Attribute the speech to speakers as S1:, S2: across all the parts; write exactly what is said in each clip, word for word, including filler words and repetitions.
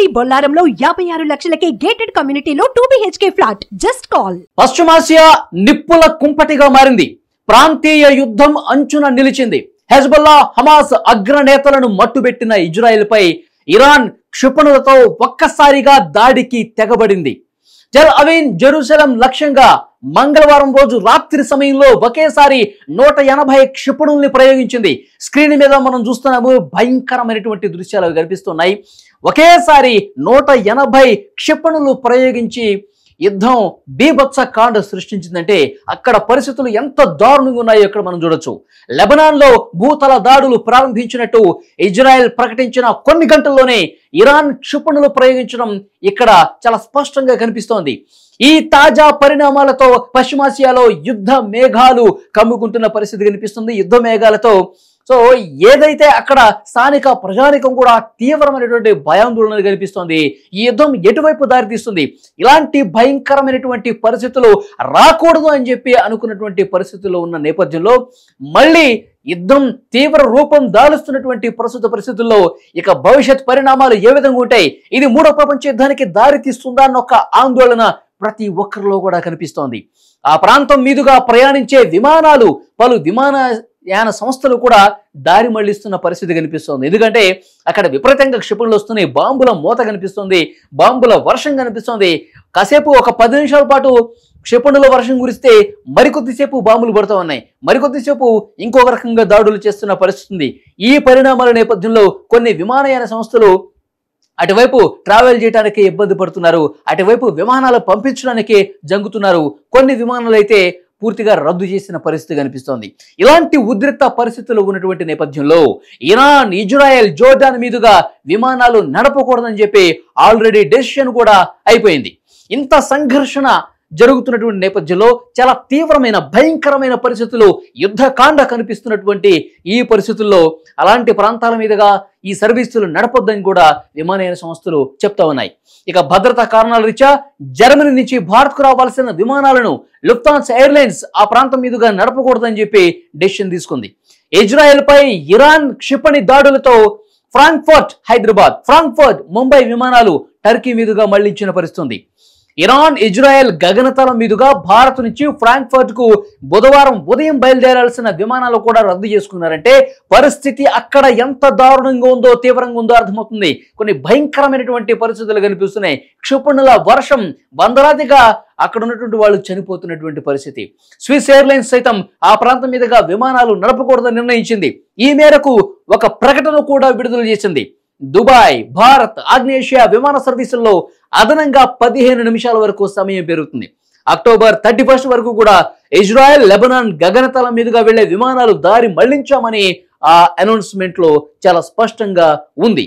S1: మీ బొల్లారంలో యాభై ఆరు లక్షలకే గేటెడ్ కమ్యూనిటీలో two BHK flat. Just call.
S2: పశ్చిమాసియా నిప్పుల కుంపటిగా మారింది. ప్రాంతీయ యుద్ధం అంచున నిలిచింది. హెజ్బుల్లా, హమాస్ అగ్రనేతలను మట్టుబెట్టిన ఇజ్రాయెల్పై ఇరాన్ క్షిపణులతో ఒక్కసారిగా దాడికి తెగబడింది. టెల్ అవీవ్, జెరూసలేం లక్ష్యంగా మంగళవారం రోజు రాత్రి సమయంలో ఒకేసారి నూట ఎనభై క్షిపణుల్ని ప్రయోగించింది. స్క్రీన్ మీద మనం చూస్తున్నాము, భయంకరమైనటువంటి దృశ్యాలు కనిపిస్తున్నాయి. ఒకేసారి నూట ఎనభై క్షిపణులు ప్రయోగించి యుద్ధం బీభత్స కాండ సృష్టించిందంటే అక్కడ పరిస్థితులు ఎంత దారుణంగా ఉన్నాయో ఇక్కడ మనం చూడొచ్చు. లెబనాన్లో భూతల దాడులు ప్రారంభించినట్టు ఇజ్రాయెల్ ప్రకటించిన కొన్ని గంటల్లోనే ఇరాన్ క్షిపణులు ప్రయోగించడం ఇక్కడ చాలా స్పష్టంగా కనిపిస్తోంది. ఈ తాజా పరిణామాలతో పశ్చిమాసియాలో యుద్ధ మేఘాలు కమ్ముకుంటున్న పరిస్థితి కనిపిస్తుంది. యుద్ధ మేఘాలతో సో ఏదైతే అక్కడ స్థానిక ప్రజానికం కూడా తీవ్రమైనటువంటి భయాందోళన కనిపిస్తోంది. ఈ యుద్ధం ఎటువైపు దారితీస్తుంది, ఇలాంటి భయంకరమైనటువంటి పరిస్థితులు రాకూడదు అని చెప్పి అనుకున్నటువంటి పరిస్థితుల్లో ఉన్న నేపథ్యంలో మళ్ళీ యుద్ధం తీవ్ర రూపం దాలుస్తున్నటువంటి ప్రస్తుత పరిస్థితుల్లో ఇక భవిష్యత్ పరిణామాలు ఏ విధంగా ఉంటాయి, ఇది మూడో ప్రపంచ యుద్ధానికి దారి తీస్తుందా అన్న ఒక ఆందోళన ప్రతి ఒక్కరిలో కూడా కనిపిస్తోంది. ఆ ప్రాంతం మీదుగా ప్రయాణించే విమానాలు, పలు విమాన యాన సంస్థలు కూడా దారి మళ్లిస్తున్న పరిస్థితి కనిపిస్తోంది. ఎందుకంటే అక్కడ విపరీతంగా క్షిపణులు వస్తున్నాయి, బాంబుల మూత కనిపిస్తుంది, బాంబుల వర్షం కనిపిస్తోంది. కాసేపు ఒక పది నిమిషాల పాటు క్షిపణుల వర్షం కురిస్తే మరికొద్దిసేపు బాంబులు పడుతూ ఉన్నాయి, మరికొద్దిసేపు ఇంకొక రకంగా దాడులు చేస్తున్న పరిస్థితి ఉంది. ఈ పరిణామాల నేపథ్యంలో కొన్ని విమానయాన సంస్థలు అటువైపు ట్రావెల్ చేయడానికి ఇబ్బంది పడుతున్నారు, అటువైపు విమానాలు పంపించడానికి జంగుతున్నారు. కొన్ని విమానాలు అయితే పూర్తిగా రద్దు చేసిన పరిస్థితి కనిపిస్తోంది. ఇలాంటి ఉద్రిక్త పరిస్థితులు ఉన్నటువంటి నేపథ్యంలో ఇరాన్, ఇజ్రాయెల్, జోర్డాన్ మీదుగా విమానాలు నడపకూడదని చెప్పి ఆల్రెడీ డెసిషన్ కూడా అయిపోయింది. ఇంత సంఘర్షణ జరుగుతున్నటువంటి నేపథ్యంలో చాలా తీవ్రమైన భయంకరమైన పరిస్థితులు, యుద్ధకాండ కనిపిస్తున్నటువంటి ఈ పరిస్థితుల్లో అలాంటి ప్రాంతాల మీదుగా ఈ సర్వీసులు నడపొద్దని కూడా విమానయాన సంస్థలు చెప్తా ఉన్నాయి. ఇక భద్రతా కారణాల రీత్యా జర్మనీ నుంచి భారత్కు రావాల్సిన విమానాలను లుఫ్తాన్సా ఎయిర్లైన్స్ ఆ ప్రాంతం మీదుగా నడపకూడదని చెప్పి డెసిషన్ తీసుకుంది. ఇజ్రాయెల్ పై ఇరాన్ క్షిపణి దాడులతో ఫ్రాంక్ఫర్ట్ హైదరాబాద్, ఫ్రాంక్ఫర్ట్ ముంబై విమానాలు టర్కీ మీదుగా మళ్లించిన పరిస్థితి. ఇరాన్, ఇజ్రాయెల్ గగనతలం మీదుగా భారత్ నుంచి ఫ్రాంక్ఫర్ట్ కు బుధవారం ఉదయం బయలుదేరాల్సిన విమానాలు కూడా రద్దు చేసుకున్నారంటే పరిస్థితి అక్కడ ఎంత దారుణంగా ఉందో, తీవ్రంగా ఉందో అర్థమవుతుంది. కొన్ని భయంకరమైనటువంటి పరిస్థితులు కనిపిస్తున్నాయి. క్షిపణుల వర్షం, వందలాదిగా అక్కడ ఉన్నటువంటి వాళ్ళు చనిపోతున్నటువంటి పరిస్థితి. స్విస్ ఎయిర్లైన్స్ సైతం ఆ ప్రాంతం మీదుగా విమానాలు నడపకూడదని నిర్ణయించింది. ఈ మేరకు ఒక ప్రకటన కూడా విడుదల చేసింది. దుబాయ్, భారత్, ఆగ్నేషియా విమాన సర్వీసుల్లో అదనంగా పదిహేను నిమిషాల వరకు సమయం పెరుగుతుంది. అక్టోబర్ థర్టీ ఫస్ట్ వరకు కూడా ఇజ్రాయెల్, లెబనాన్ గగనతలం మీదుగా వెళ్లే విమానాలు దారి మళ్లించామని ఆ అనౌన్స్మెంట్ లో చాలా స్పష్టంగా ఉంది.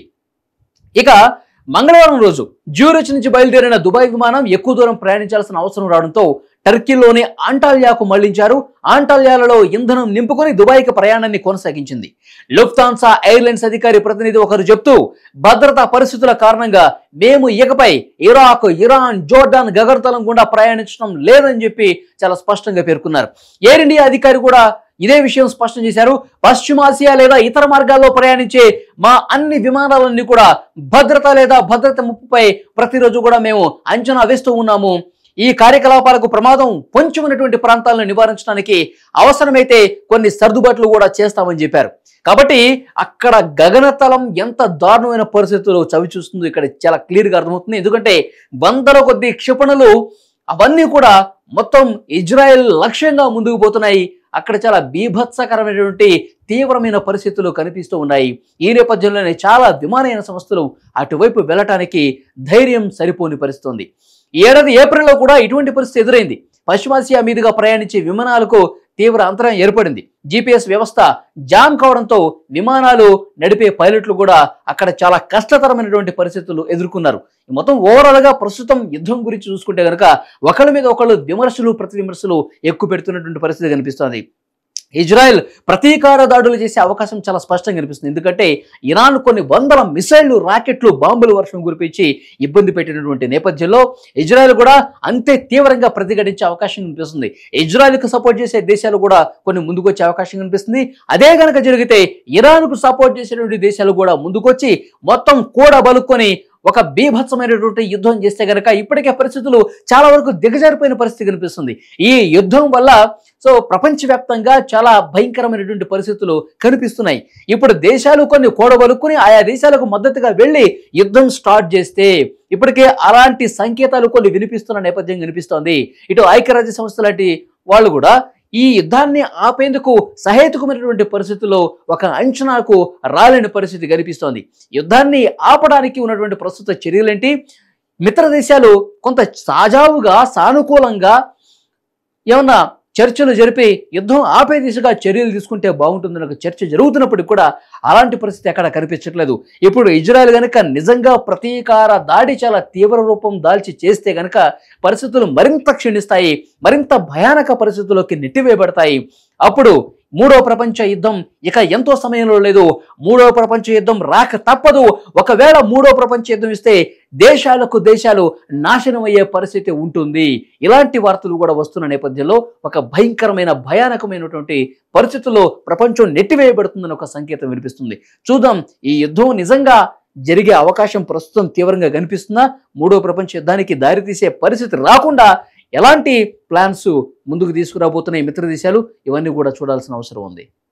S2: ఇక మంగళవారం రోజు జ్యూరిచ్ నుంచి బయలుదేరిన దుబాయ్ విమానం ఎక్కువ దూరం ప్రయాణించాల్సిన అవసరం రావడంతో టర్కీలోని ఆంటాల్యాకు మళ్లించారు. ఆంటాల్యాలలో ఇంధనం నింపుకొని దుబాయ్కి ప్రయాణాన్ని కొనసాగించింది. లుఫ్తాన్సా ఎయిర్లైన్స్ అధికారి ప్రతినిధి ఒకరు చెప్తూ, భద్రతా పరిస్థితుల కారణంగా మేము ఇకపై ఇరాక్, ఇరాన్, జోర్డాన్ గగనతలం గుండా ప్రయాణించడం లేదని చెప్పి చాలా స్పష్టంగా పేర్కొన్నారు. ఎయిర్ ఇండియా అధికారి కూడా ఇదే విషయం స్పష్టం చేశారు. పశ్చిమాసియా లేదా ఇతర మార్గాల్లో ప్రయాణించే మా అన్ని విమానాలన్నీ కూడా భద్రత లేదా భద్రత ముప్పుపై ప్రతిరోజు కూడా మేము అంచనా వేస్తూ ఉన్నాము. ఈ కార్యకలాపాలకు ప్రమాదం పొంచి ఉన్నటువంటి ప్రాంతాలను నివారించడానికి అవసరమైతే కొన్ని సర్దుబాట్లు కూడా చేస్తామని చెప్పారు. కాబట్టి అక్కడ గగనతలం ఎంత దారుణమైన పరిస్థితుల్లో చవి చూస్తుందో ఇక్కడ చాలా క్లియర్గా అర్థమవుతుంది. ఎందుకంటే వందల కొద్ది క్షిపణులు అవన్నీ కూడా మొత్తం ఇజ్రాయెల్ లక్ష్యంగా ముందుకు పోతున్నాయి. అక్కడ చాలా బీభత్సకరమైనటువంటి తీవ్రమైన పరిస్థితులు కనిపిస్తూ ఉన్నాయి. ఈ నేపథ్యంలోనే చాలా విమానయాన సంస్థలు అటువైపు వెళ్ళటానికి ధైర్యం సరిపోని పరిస్థితుంది. ఈ ఏడాది ఏప్రిల్లో కూడా ఇటువంటి పరిస్థితి ఎదురైంది. పశ్చిమాసియా మీదుగా ప్రయాణించే విమానాలకు తీవ్ర అంతరం ఏర్పడింది. జీపీఎస్ వ్యవస్థ జామ్ కావడంతో విమానాలు నడిపే పైలట్లు కూడా అక్కడ చాలా కష్టతరమైనటువంటి పరిస్థితులు ఎదుర్కొన్నారు. మొత్తం ఓవరాల్ గా ప్రస్తుతం యుద్ధం గురించి చూసుకుంటే కనుక ఒకళ్ళ మీద ఒకళ్ళు విమర్శలు ప్రతి విమర్శలు ఎక్కువ పెడుతున్నటువంటి పరిస్థితి కనిపిస్తోంది. ఇజ్రాయెల్ ప్రతీకార దాడులు చేసే అవకాశం చాలా స్పష్టంగా కనిపిస్తుంది. ఎందుకంటే ఇరాన్ కొన్ని వందల మిసైళ్లు, రాకెట్లు, బాంబుల వర్షం కురిపించి ఇబ్బంది పెట్టినటువంటి నేపథ్యంలో ఇజ్రాయెల్ కూడా అంతే తీవ్రంగా ప్రతిఘటించే అవకాశం కనిపిస్తుంది. ఇజ్రాయెల్కు సపోర్ట్ చేసే దేశాలు కూడా కొన్ని ముందుకు వచ్చే అవకాశం కనిపిస్తుంది. అదే కనుక జరిగితే ఇరాన్కు సపోర్ట్ చేసేటువంటి దేశాలు కూడా ముందుకొచ్చి మొత్తం కూడా బలుక్కొని ఒక బీభత్సమైనటువంటి యుద్ధం చేస్తే గనక ఇప్పటికే పరిస్థితులు చాలా వరకు దిగజారిపోయిన పరిస్థితి కనిపిస్తుంది. ఈ యుద్ధం వల్ల సో ప్రపంచవ్యాప్తంగా చాలా భయంకరమైనటువంటి పరిస్థితులు కనిపిస్తున్నాయి. ఇప్పుడు దేశాలు కొన్ని కూడబలుక్కుని ఆయా దేశాలకు మద్దతుగా వెళ్ళి యుద్ధం స్టార్ట్ చేస్తే ఇప్పటికే అలాంటి సంకేతాలు కొన్ని వినిపిస్తున్న నేపథ్యం కనిపిస్తోంది. ఇటు ఐక్యరాజ్య సంస్థ లాంటి వాళ్ళు కూడా ఈ యుద్ధాన్ని ఆపేందుకు సహేతుకమైనటువంటి పరిస్థితుల్లో ఒక అంచనాకు రాలేని పరిస్థితి కనిపిస్తోంది. యుద్ధాన్ని ఆపడానికి ఉన్నటువంటి ప్రస్తుత చర్యలేంటి? మిత్ర దేశాలు కొంత సజావుగా సానుకూలంగా ఏమన్నా చర్చలు జరిపి యుద్ధం ఆపే దిశగా చర్యలు తీసుకుంటే బాగుంటుందని ఒక చర్చ జరుగుతున్నప్పటికీ కూడా అలాంటి పరిస్థితి ఎక్కడ కనిపించట్లేదు. ఇప్పుడు ఇజ్రాయెల్ గనక నిజంగా ప్రతీకార దాడి చాలా తీవ్ర రూపం దాల్చి చేస్తే గనక పరిస్థితులు మరింత క్షీణిస్తాయి, మరింత భయానక పరిస్థితుల్లోకి నెట్టివేయబడతాయి. అప్పుడు మూడో ప్రపంచ యుద్ధం ఇక ఎంతో సమయంలో లేదు. మూడో ప్రపంచ యుద్ధం రాక తప్పదు. ఒకవేళ మూడో ప్రపంచ యుద్ధం ఇస్తే దేశాలకు దేశాలు నాశనం అయ్యే పరిస్థితి ఉంటుంది. ఇలాంటి వార్తలు కూడా వస్తున్న నేపథ్యంలో ఒక భయంకరమైన భయానకమైనటువంటి పరిస్థితుల్లో ప్రపంచం నెట్టివేయబడుతుందని ఒక సంకేతం వినిపిస్తుంది. చూద్దాం, ఈ యుద్ధం నిజంగా జరిగే అవకాశం ప్రస్తుతం తీవ్రంగా కనిపిస్తుందా? మూడో ప్రపంచ యుద్ధానికి దారితీసే పరిస్థితి రాకుండా ఎలాంటి ప్లాన్స్ ముందుకు తీసుకురాబోతున్నాయి మిత్ర దేశాలు? ఇవన్నీ కూడా చూడాల్సిన అవసరం ఉంది.